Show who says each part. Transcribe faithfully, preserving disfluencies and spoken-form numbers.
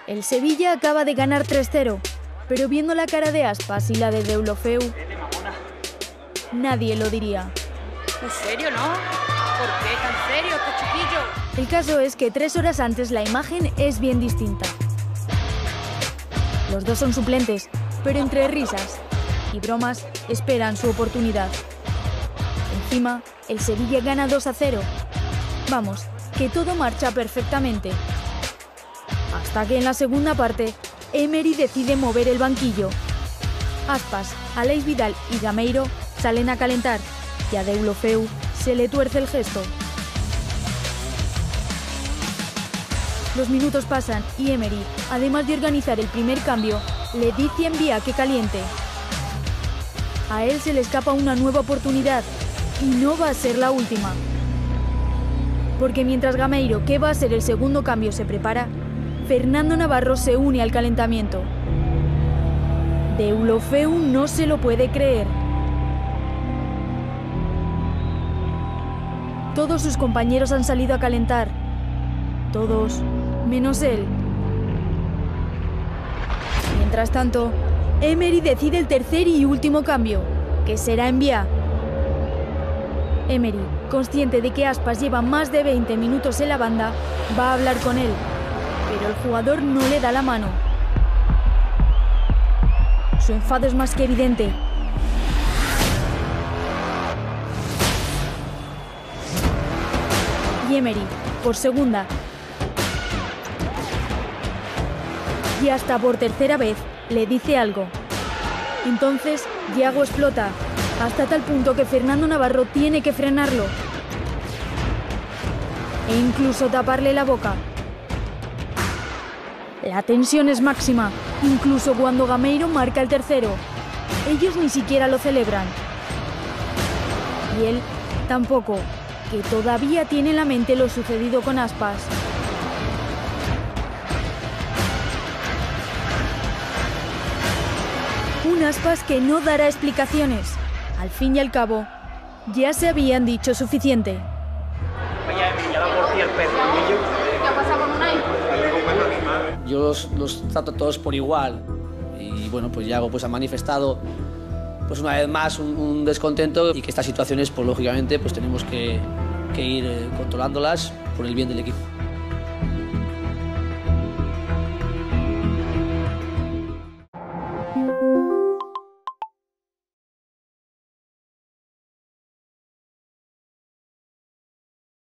Speaker 1: El Sevilla acaba de ganar tres cero, pero viendo la cara de Aspas y la de Deulofeu, nadie lo diría.
Speaker 2: ¿En serio, no? ¿Por qué tan serio, este chiquillo?
Speaker 1: El caso es que tres horas antes la imagen es bien distinta. Los dos son suplentes, pero entre risas y bromas esperan su oportunidad. Encima, el Sevilla gana dos a cero. Vamos, que todo marcha perfectamente. Hasta que en la segunda parte, Emery decide mover el banquillo. Aspas, Aleix Vidal y Gameiro salen a calentar y a Deulofeu se le tuerce el gesto. Los minutos pasan y Emery, además de organizar el primer cambio, le dice a Envía que caliente. A él se le escapa una nueva oportunidad y no va a ser la última. Porque mientras Gameiro, que va a ser el segundo cambio, se prepara, Fernando Navarro se une al calentamiento. Deulofeu no se lo puede creer. Todos sus compañeros han salido a calentar. Todos, menos él. Mientras tanto, Emery decide el tercer y último cambio, que será Envía. Emery, consciente de que Aspas lleva más de veinte minutos en la banda, va a hablar con él, pero el jugador no le da la mano. Su enfado es más que evidente. Y Emery, por segunda y hasta por tercera vez, le dice algo. Entonces, Yago explota, hasta tal punto que Fernando Navarro tiene que frenarlo e incluso taparle la boca. La tensión es máxima, incluso cuando Gameiro marca el tercero. Ellos ni siquiera lo celebran. Y él tampoco, que todavía tiene en la mente lo sucedido con Aspas. Un Aspas que no dará explicaciones. Al fin y al cabo, ya se habían dicho suficiente.
Speaker 2: ¿Qué ha pasado con Unai?
Speaker 3: Yo los, los trato a todos por igual y bueno, pues Yago pues ha manifestado pues una vez más un, un descontento y que estas situaciones pues lógicamente pues tenemos que, que ir eh, controlándolas por el bien del equipo.